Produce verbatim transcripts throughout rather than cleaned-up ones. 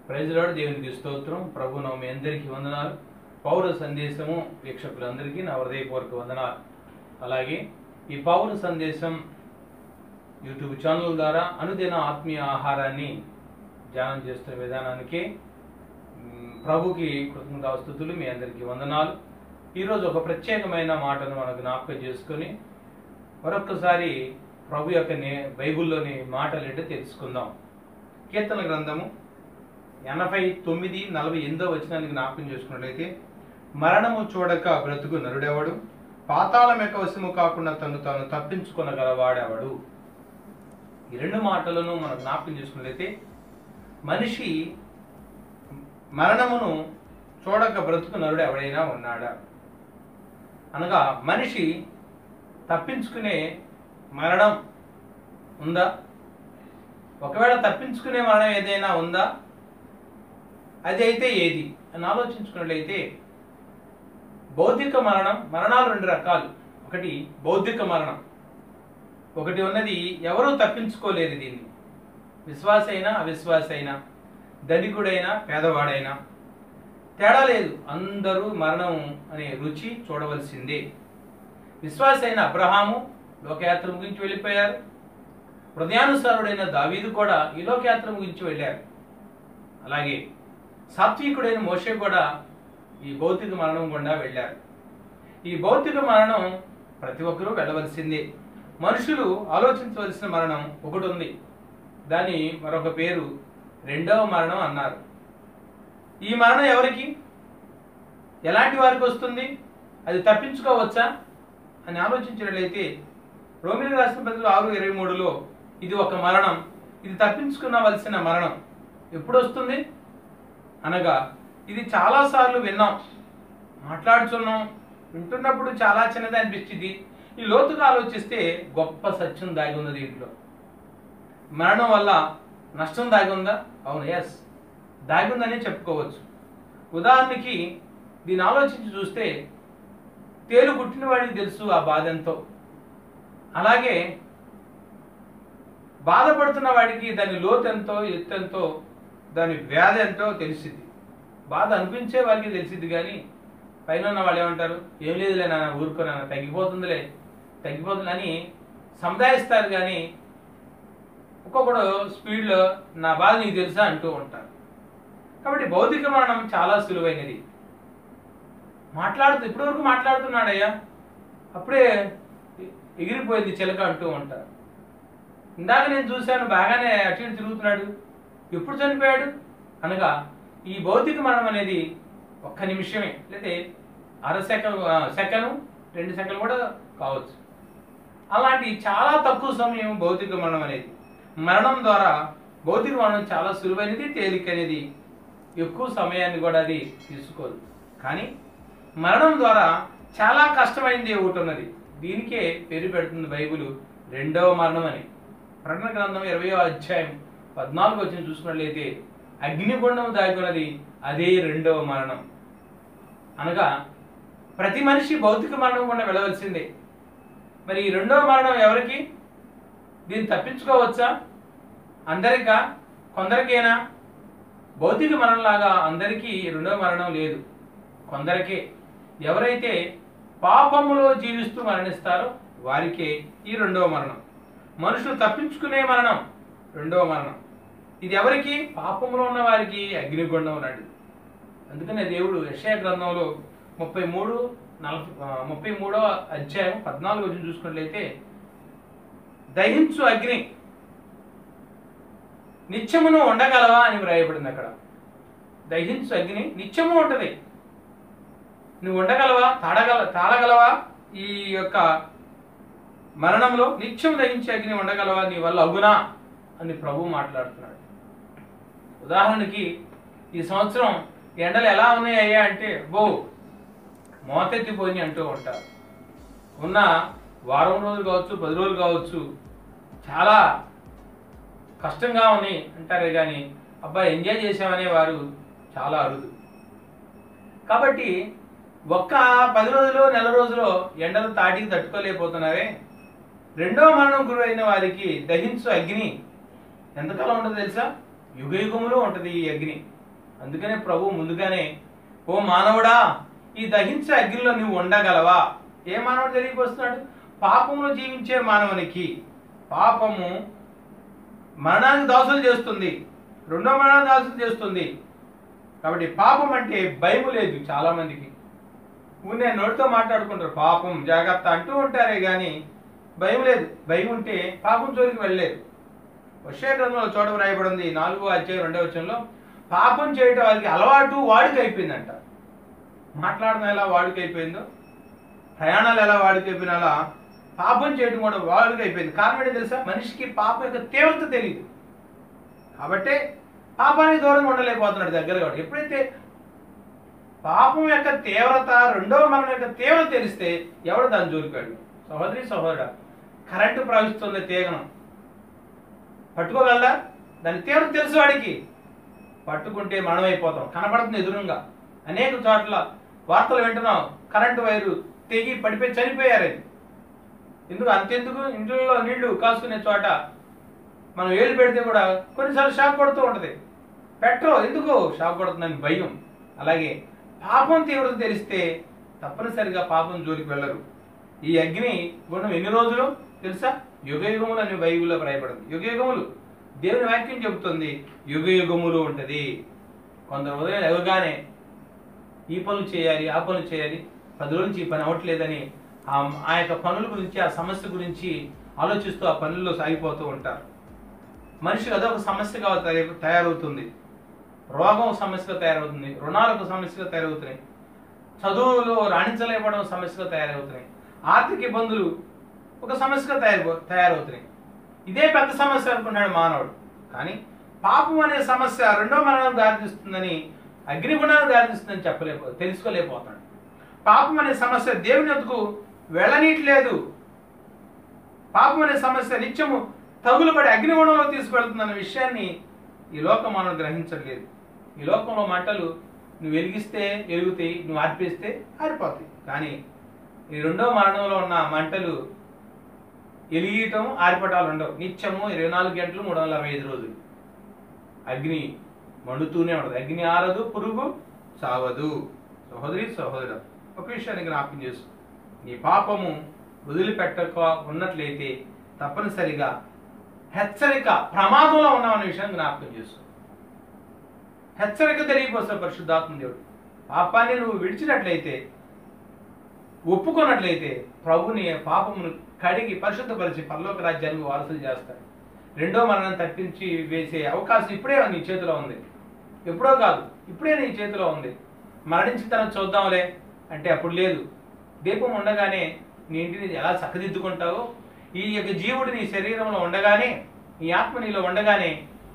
Praise lord, దేవునికి స్తోత్రం. ప్రభు నామ మీ అందరికీ వందనాలు. పౌర సందేశము వీక్షకులందరికీ నా హృదయపూర్వక వందనాలు. అలాగే ఈ పౌర సందేశం యూట్యూబ్ ఛానల్ ద్వారా అనుదిన ఆత్మీయ ఆహారాన్ని ధ్యానం చేస్తున్న విధానానికి ప్రభుకి కృతజ్ఞతాస్తుతులు. మీ అందరికీ వందనాలు. ఈరోజు ఒక ప్రత్యేకమైన మాటను మనం జ్ఞాపకం చేసుకొని మరొక్కసారి ప్రభు యొక్క బైబిల్లోని మాటలు ఏంటో తెలుసుకుందాం. కీర్తన గ్రంథము ఎనభై తొమ్మిది నలభై ఎనిమిదో వచనానికి జ్ఞాపకం చేసుకున్నట్లయితే, మరణము చూడక బ్రతుకు నరుడెవడు, పాతాళం యొక్క వశము కాకుండా తను తాను తప్పించుకొనగలవాడెవడు. ఈ రెండు మాటలను మనం జ్ఞాపకం చేసుకున్నట్లయితే, మనిషి మరణమును చూడక బ్రతుకు నరుడు ఎవడైనా ఉన్నాడా అనగా, మనిషి తప్పించుకునే మరణం ఉందా? ఒకవేళ తప్పించుకునే మరణం ఏదైనా ఉందా? అది అయితే ఏది అని ఆలోచించుకున్నట్లయితే, భౌతిక మరణం, మరణాలు రెండు రకాలు. ఒకటి భౌతిక మరణం, ఒకటి ఉన్నది ఎవరూ తప్పించుకోలేరు. దీన్ని విశ్వాస అయినా అవిశ్వాస అయినా, ధనికుడైనా పేదవాడైనా తేడా లేదు, అందరూ మరణం అనే రుచి చూడవలసిందే. విశ్వాస అయిన అబ్రహాము లోకయాత్ర ముగించి వెళ్ళిపోయారు. హృదయానుసారుడైన దావీదు కూడా ఈ లోకయాత్ర ముగించి వెళ్ళారు. అలాగే సాత్వికుడైన మోషే కూడా ఈ భౌతిక మరణం గుండా వెళ్ళారు. ఈ భౌతిక మరణం ప్రతి ఒక్కరూ వెళ్ళవలసిందే. మనుషులు ఆలోచించవలసిన మరణం ఒకటి ఉంది. దాని మరొక పేరు రెండవ మరణం అన్నారు. ఈ మరణం ఎవరికి, ఎలాంటి వారికి వస్తుంది? అది తప్పించుకోవచ్చా అని ఆలోచించినట్లయితే, రోమిలకు రాసిన పత్రిక ఆరు ఇరవై మూడులో ఇది ఒక మరణం, ఇది తప్పించుకునవలసిన మరణం. ఎప్పుడు వస్తుంది అనగా, ఇది చాలాసార్లు విన్నాం, మాట్లాడుతున్నాం, వింటున్నప్పుడు చాలా చిన్నది అనిపించింది. ఈ లోతుగా ఆలోచిస్తే గొప్ప సత్యం దాగి ఉంది దీంట్లో. మరణం వల్ల నష్టం దాగి ఉందా? అవును, ఎస్, దాగి ఉందనే చెప్పుకోవచ్చు. ఉదాహరణకి దీన్ని ఆలోచించి చూస్తే, తేలు కుట్టిన వాడికి తెలుసు ఆ బాధ ఎంతో. అలాగే బాధపడుతున్న వాడికి దాని లోతు ఎంతో, ఎత్తు ఎంతో, దాని వ్యాధి ఎంతో తెలిసిద్ది. బాధ అనిపించే వారికి తెలిసిద్ది. కానీ పైన ఉన్న వాళ్ళు ఏమంటారు, ఏం లేదులే నాన్న, ఊరుకోనా, తగ్గిపోతుందిలే తగ్గిపోతుంది అని సముదాయిస్తారు. కానీ ఒక్కొక్కడు స్పీడ్లో నా బాధ నీకు తెలుసా అంటూ ఉంటారు. కాబట్టి భౌతిక మరణం చాలా సులువైనది. మాట్లాడుతూ ఇప్పటివరకు మాట్లాడుతున్నాడయ్యా, అప్పుడే ఎగిరిపోయింది చిలక అంటూ ఉంటారు. ఇందాక నేను చూశాను, బాగానే అటు ఇటు తిరుగుతున్నాడు, ఎప్పుడు చనిపోయాడు అనగా, ఈ భౌతిక మరణం అనేది ఒక్క నిమిషమే, లేదా అర సెకండ్ సెకండ్ రెండు సెకండ్లు కూడా కావచ్చు. అలాంటి చాలా తక్కువ సమయం భౌతిక మరణం అనేది. మరణం ద్వారా భౌతిక మరణం చాలా సులువైనది, తేలికనేది, ఎక్కువ సమయాన్ని కూడా అది తీసుకోదు. కానీ మరణం ద్వారా చాలా కష్టమైనది ఒకటి ఉన్నది. దీనికే పేరు పెడుతుంది బైబిల్ రెండవ మరణం అని. ప్రకటన గ్రంథం ఇరవయో అధ్యాయం పద్నాలుగు వచ్చిన చూసుకున్నట్లయితే, అగ్నిగుండం దాగున్నది అదే రెండవ మరణం. అనగా ప్రతి మనిషి భౌతిక మరణం గుండా వెళ్ళవలసిందే. మరి ఈ రెండవ మరణం ఎవరికి? దీన్ని తప్పించుకోవచ్చా? అందరికా, కొందరికేనా? భౌతిక మరణంలాగా అందరికీ రెండవ మరణం లేదు, కొందరికే. ఎవరైతే పాపములో జీవిస్తూ మరణిస్తారో వారికే ఈ రెండవ మరణం. మనుషులు తప్పించుకునే మరణం రెండవ మరణం. ఇది ఎవరికి? పాపంలో ఉన్న వారికి అగ్నిగుండం ఉన్నాడు. అందుకనే దేవుడు యెషయా గ్రంథంలో ముప్పై మూడు నలభై ముప్పై మూడో అధ్యాయం పద్నాలుగు వచ్చి చూసుకున్నట్లయితే, దహించు అగ్ని నిత్యమును ఉండగలవా అని వ్రాయబడింది అక్కడ. దహించు అగ్ని నిత్యము ఉంటుంది. నువ్వు ఉండగలవా, తాడగల తాళగలవా? ఈ యొక్క మరణంలో నిత్యం దహించే అగ్ని ఉండగలవా? నీ వల్ల అగునా అని ప్రభు మాట్లాడుతున్నాడు. ఉదాహరణకి ఈ సంవత్సరం ఎండలు ఎలా ఉన్నాయ్యా అంటే, బో మోతెత్తిపోయి అంటూ ఉంటారు. ఉన్న వారం రోజులు కావచ్చు, పది రోజులు కావచ్చు, చాలా కష్టంగా ఉన్నాయి అంటారే కానీ అబ్బాయి ఎంజాయ్ చేసామనే వారు చాలా అరుదు. కాబట్టి ఒక్క పది రోజులు నెల రోజులు ఎండలు తాటికి తట్టుకోలేకపోతున్నావే, రెండవ మరణం గురైన వారికి దహించు అగ్ని ఎంతకాలం ఉంటుందో తెలుసా? యుగ యుగములో ఉంటుంది ఈ అగ్ని. అందుకనే ప్రభు ముందుగానే, ఓ మానవుడా, ఈ దహించే అగ్నిలో నువ్వు ఉండగలవా? ఏ మానవుడు తెలియకొస్తున్నాడు? పాపంలో జీవించే మానవునికి పాపము మరణానికి దాసులు చేస్తుంది, రెండో మరణానికి దాసులు చేస్తుంది. కాబట్టి పాపం అంటే భయం లేదు చాలా మందికి. నేను నోటితో మాట్లాడుకుంటారు పాపం జాగ్రత్త అంటూ ఉంటారే కానీ భయం లేదు. భయం ఉంటే పాపం జోలికి వెళ్ళలేదు. హోషేయ గ్రంథంలో చోట వ్రాయబడింది నాలుగో అధ్యాయం రెండవ వచనంలో, పాపం చేయటం వారికి అలవాటు వాడుక అయిపోయిందంట. మాట్లాడడం ఎలా వాడుక అయిపోయిందో, ప్రయాణాలు ఎలా వాడుక అయిపోయినా అలా పాపం చేయడం కూడా వాడుక అయిపోయింది. కారణం ఏంటి తెలుసా? మనిషికి పాపం యొక్క తీవ్రత తెలియదు కాబట్టి పాపానికి దూరంగా ఉండలేకపోతున్నాడు దగ్గర. కాబట్టి ఎప్పుడైతే పాపం యొక్క తీవ్రత, రెండవ మరణం యొక్క తీవ్రత తెలిస్తే ఎవడు దాని జోలికాడు? సహోదరి సహోదరుడా, కరెంటు ప్రవహిస్తుంది, తీగనం పట్టుకోగలరా? దాని తీవ్రత తెలుసు వాడికి. పట్టుకుంటే మరణం అయిపోతాం. కనపడుతుంది ఎదురుగా. అనేక చోట్ల వార్తలు వింటున్నాం, కరెంటు వైరు తెగి పడిపోయి చనిపోయారని. ఎందుకు అంతెందుకు? ఇంట్లో నీళ్లు కాసుకునే చోట మనం ఏళ్ళు పెడితే కూడా కొన్నిసార్లు షాక్ కొడుతూ ఉంటుంది. పెట్రోల్ ఎందుకు షాక్ కొడుతుందని భయం. అలాగే పాపం తీవ్రత తెలిస్తే తప్పనిసరిగా పాపం జోలికి వెళ్ళరు. ఈ అగ్ని గుణం ఎన్ని రోజులు తెలుసా? యుగ యుగములు అని బైబిల్లో రాయబడింది. యుగ యుగములు దేవుని వాక్యం చెబుతుంది, యుగ యుగములు ఉంటుంది. కొందరు ఉదయం ఎగగానే ఈ పనులు చేయాలి, ఆ పనులు చేయాలి, పది రోజుల నుంచి ఈ పని అవ్వట్లేదని ఆ యొక్క పనుల గురించి, ఆ సమస్య గురించి ఆలోచిస్తూ ఆ పనుల్లో సాగిపోతూ ఉంటారు. మనిషికి అదొక సమస్యగా తయారవుతుంది. రోగం సమస్యగా తయారవుతుంది, రుణాలకు సమస్యగా తయారవుతున్నాయి, చదువులో రాణించలేకపోవడం సమస్యగా తయారవుతున్నాయి, ఆర్థిక ఇబ్బందులు ఒక సమస్యగా తయారు తయారవుతున్నాయి. ఇదే పెద్ద సమస్య అనుకున్నాడు మానవుడు. కానీ పాపం అనే సమస్య రెండో మరణం దారితీస్తుందని, అగ్నిగుణాన్ని దారితీస్తుందని చెప్పలేకపో తెలుసుకోలేకపోతున్నాడు. పాపం అనే సమస్య దేవుని వద్దకు వెళ్ళనీయట్లేదు. పాపం అనే సమస్య నిత్యము తగులుపడి అగ్నిగుణంలో తీసుకువెళ్తుందన్న విషయాన్ని ఈ లోకం మనం గ్రహించట్లేదు. ఈ లోకంలో మంటలు నువ్వు వెలిగిస్తే వెలుగుతాయి, నువ్వు ఆర్పేస్తే ఆరిపోతాయి. కానీ ఈ రెండో మరణంలో ఉన్న మంటలు వెలిగటం ఆరిపటాలు ఉండవు. నిత్యము ఇరవై నాలుగు గంటలు మూడు వందల అరవై ఐదు రోజులు అగ్ని మండుతూనే ఉండదు. అగ్ని ఆరదు, పురుగు చావదు. సహోదరి సహోదరు, ఒక విషయాన్ని జ్ఞాపకం చేసు. నీ పాపము వదిలిపెట్టక ఉన్నట్లయితే తప్పనిసరిగా హెచ్చరిక, ప్రమాదంలో ఉన్నామన్న విషయాన్ని జ్ఞాపకం చేసుకో. హెచ్చరిక తెలియపోతాడు పరిశుద్ధాత్మ దేవుడు. పాపాన్ని నువ్వు విడిచినట్లయితే, ఒప్పుకున్నట్లయితే ప్రభుని పాపమును కడిగి పరిశుద్ధపరిచి పరలోక రాజ్యానికి వారసులు చేస్తాడు. రెండో మరణం తప్పించి వేసే అవకాశం ఇప్పుడే నీ చేతిలో ఉంది. ఎప్పుడో కాదు, ఇప్పుడే నీ చేతిలో ఉంది. మరణించిన తర్వాత చూద్దాంలే అంటే అప్పుడు లేదు. దీపం ఉండగానే నీ ఇంటిని ఎలా చక్కదిద్దుకుంటావో, ఈ యొక్క జీవుడు నీ శరీరంలో ఉండగానే, ఈ ఆత్మ నీలో ఉండగానే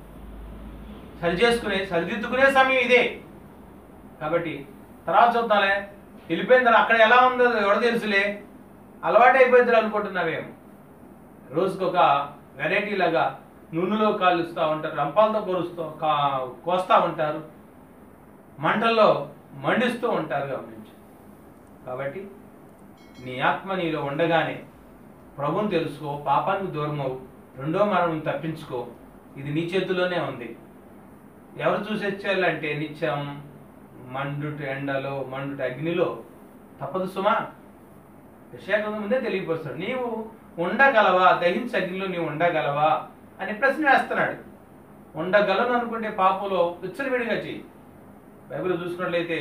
సరి చేసుకునే సరిదిద్దుకునే సమయం ఇదే. కాబట్టి తర్వాత చూద్దాంలే, వెళ్ళిపోయింది అక్కడ ఎలా ఉందో ఎవడ తెలుసులే, అలవాటు అయిపోయింది అనుకుంటున్నావేమో. రోజుకొక వెరైటీ లాగా నూనెలో కాలుస్తూ ఉంటారు, రంపాలతో కొరుస్తూ కా కోస్తూ ఉంటారు, మంటల్లో మండిస్తూ ఉంటారు గమనించి. కాబట్టి నీ ఆత్మ నీలో ఉండగానే ప్రభుని తెలుసుకో, పాపానికి దూరమవు, రెండో మరణం తప్పించుకో. ఇది నీ చేతిలోనే ఉంది. ఎవరు చూసొచ్చేయాలంటే నిత్యం మండుట ఎండలో, మండుట అగ్నిలో తప్పదు సుమా. విషయాల ముందే తెలియపరుస్తాడు. నీవు ఉండగలవా? దహించే అగ్నిలో నీవు ఉండగలవా అని ప్రశ్న వేస్తున్నాడు. ఉండగలను అనుకుంటే పాపంలో విచ్చలవిడిగా చెయ్యి. బైబిల్ చూసుకున్నట్లయితే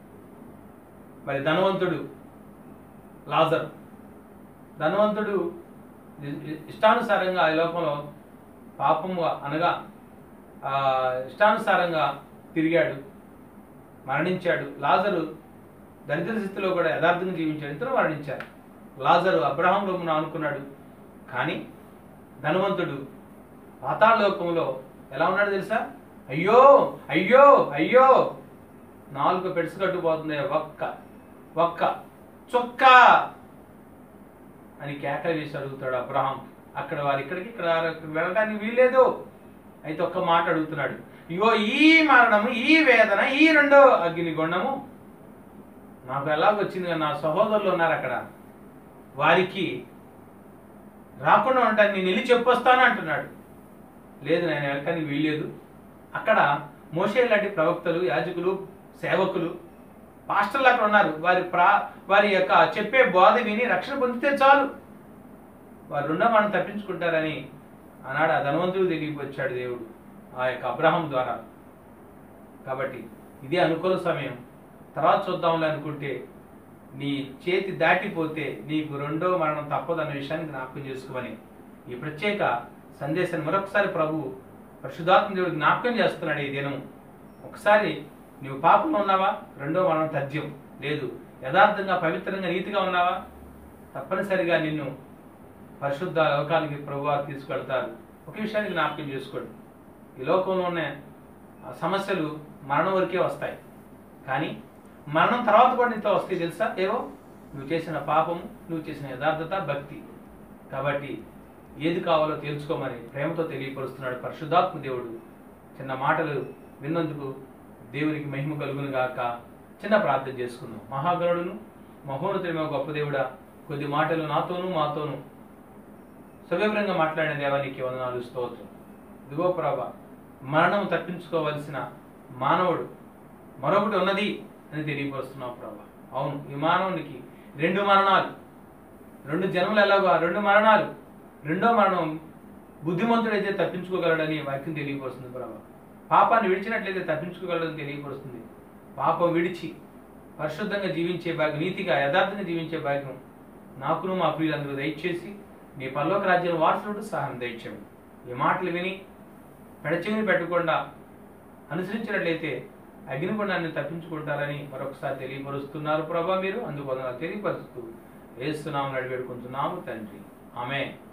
మరి ధనవంతుడు లాజరు, ధనవంతుడు ఇష్టానుసారంగా ఈ లోకంలో పాపముగా అనగా ఇష్టానుసారంగా తిరిగాడు, మరణించాడు. లాజరు దరిద్ర స్థితిలో కూడా యథార్థంగా జీవించాడు. ఇద్దరు మరణించారు. లాజరు అబ్రహాం లోమును ఆనుకున్నాడు, కానీ ధనవంతుడు పాతాళ లోకంలో ఎలా ఉన్నాడు తెలుసా? అయ్యో అయ్యో అయ్యో, నాలుగు పెడుసు కట్టుకుపోతుంది, ఒక్క ఒక్క చొక్క అని కేకలు వేసి అడుగుతాడు అబ్రహాం. అక్కడ వారు ఇక్కడికి ఇక్కడ వెళ్ళడానికి వీల్లేదు. అయితే ఒక్క మాట అడుగుతున్నాడు, ఇగో ఈ మరణము, ఈ వేదన, ఈ రెండో అగ్నిగుండము నాకు ఎలాగొచ్చింది? నా సహోదరులు ఉన్నారు అక్కడ, వారికి రాకుండా ఉంటాను, నేను వెళ్ళి చెప్పొస్తాను అంటున్నాడు. లేదు, నేను వెళ్ళడానికి వీల్లేదు. అక్కడ మోషే లాంటి ప్రవక్తలు, యాజకులు, సేవకులు, పాస్టర్లు అక్కడ ఉన్నారు. వారి ప్రా వారి యొక్క చెప్పే బోధ విని రక్షణ పొందితే చాలు, వారు రెండో మనం తప్పించుకుంటారని ఆనాడు ఆ ధనవంతుడు తెలియపరిచాడు దేవుడు ఆ యొక్క అబ్రహాం ద్వారా. కాబట్టి ఇదే అనుకూల సమయం. తర్వాత చూద్దాంలే అనుకుంటే నీ చేతి దాటిపోతే నీకు రెండో మరణం తప్పదన్న విషయాన్ని జ్ఞాపకం చేసుకోమని ఈ ప్రత్యేక సందేశాన్ని మరొకసారి ప్రభు పరిశుద్ధాత్మ దేవుడు జ్ఞాపకం చేస్తున్నాడు ఈ దినం. ఒకసారి నువ్వు పాపంలో ఉన్నావా? రెండో మరణం తథ్యం లేదు. యథార్థంగా పవిత్రంగా నీతిగా ఉన్నావా? తప్పనిసరిగా నిన్ను పరిశుద్ధ లోకానికి ప్రభువారు తీసుకెళ్తారు. ఒక విషయాన్ని జ్ఞాపకం చేసుకోండి, ఈ లోకంలో ఉన్న సమస్యలు మరణం వరకే వస్తాయి, కానీ మరణం తర్వాత కూడా నీతో వస్తాయి తెలుసా? ఏవో నువ్వు చేసిన పాపము, నువ్వు చేసిన యథార్థత, భక్తి. కాబట్టి ఏది కావాలో తెలుసుకోమని ప్రేమతో తెలియపరుస్తున్నాడు పరిశుద్ధాత్మ దేవుడు. చిన్న మాటలు విన్నందుకు దేవునికి మహిమ కలుగును గాక. చిన్న ప్రార్థన చేసుకుందాం. మహాగణుడును మహోన్నతుడైన గొప్ప దేవుడా, కొద్ది మాటలు నాతోనూ మాతోనూ సవివరంగా మాట్లాడిన దేవా నీకు వందనాలు, స్తోత్రం. ఇదిగో ప్రభా, మరణం తప్పించుకోవలసిన మానవుడు మరొకటి ఉన్నది అని తెలియపరుస్తున్నావు ప్రభా. అవును, ఈ మానవునికి రెండు మరణాలు, రెండు జన్మలు ఎలాగో రెండు మరణాలు, రెండో మరణం బుద్ధిమంతుడైతే తప్పించుకోగలడని వాక్యం తెలియపరుస్తుంది ప్రభా. పాపాన్ని విడిచినట్లయితే తప్పించుకోగలడని తెలియపరుస్తుంది. పాపం విడిచి పరిశుద్ధంగా జీవించే భాగ్యం, నీతిగా యథార్థంగా జీవించే భాగ్యం నాకును మా ప్రియులందరూ దయచేసి నీ పరలోక రాజ్యం వారసుడు సహాయం దయచేయండి. ఈ మాటలు విని పెడచెవిని పెట్టకుండా అనుసరించినట్లయితే అగ్నిగుండాన్ని తప్పించుకుంటారని మరొకసారి తెలియపరుస్తున్నారు ప్రభా. మీరు అందుకు వందనాలు తెలియపరుస్తూ యేసు నామమున అడిగి వేడుకుంటున్నాము తండ్రి, ఆమేన్.